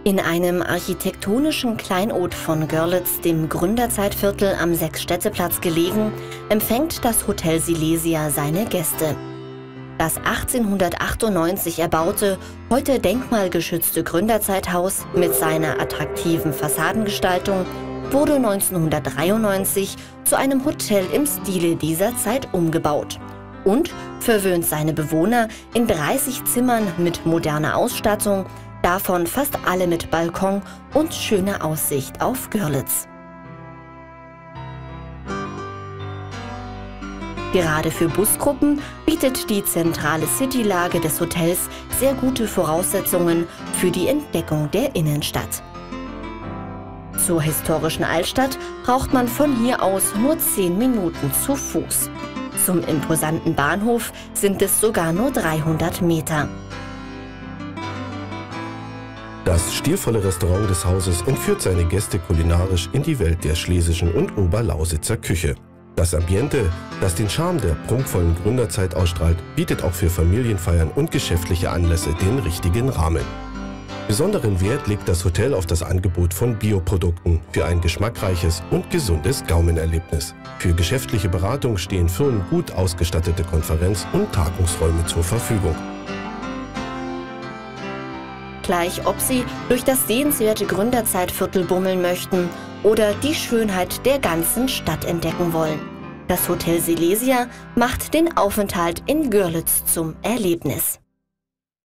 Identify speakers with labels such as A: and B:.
A: In einem architektonischen Kleinod von Görlitz, dem Gründerzeitviertel am Sechsstädteplatz gelegen, empfängt das Hotel Silesia seine Gäste. Das 1898 erbaute, heute denkmalgeschützte Gründerzeithaus mit seiner attraktiven Fassadengestaltung wurde 1993 zu einem Hotel im Stile dieser Zeit umgebaut und verwöhnt seine Bewohner in 30 Zimmern mit moderner Ausstattung, davon fast alle mit Balkon und schöner Aussicht auf Görlitz. Gerade für Busgruppen bietet die zentrale Citylage des Hotels sehr gute Voraussetzungen für die Entdeckung der Innenstadt. Zur historischen Altstadt braucht man von hier aus nur 10 Minuten zu Fuß. Zum imposanten Bahnhof sind es sogar nur 300 Meter.
B: Das stilvolle Restaurant des Hauses entführt seine Gäste kulinarisch in die Welt der schlesischen und Oberlausitzer Küche. Das Ambiente, das den Charme der prunkvollen Gründerzeit ausstrahlt, bietet auch für Familienfeiern und geschäftliche Anlässe den richtigen Rahmen. Besonderen Wert legt das Hotel auf das Angebot von Bioprodukten für ein geschmackreiches und gesundes Gaumenerlebnis. Für geschäftliche Beratung stehen Firmen gut ausgestattete Konferenz- und Tagungsräume zur Verfügung.
A: Gleich ob Sie durch das sehenswerte Gründerzeitviertel bummeln möchten oder die Schönheit der ganzen Stadt entdecken wollen. Das Hotel Silesia macht den Aufenthalt in Görlitz zum Erlebnis.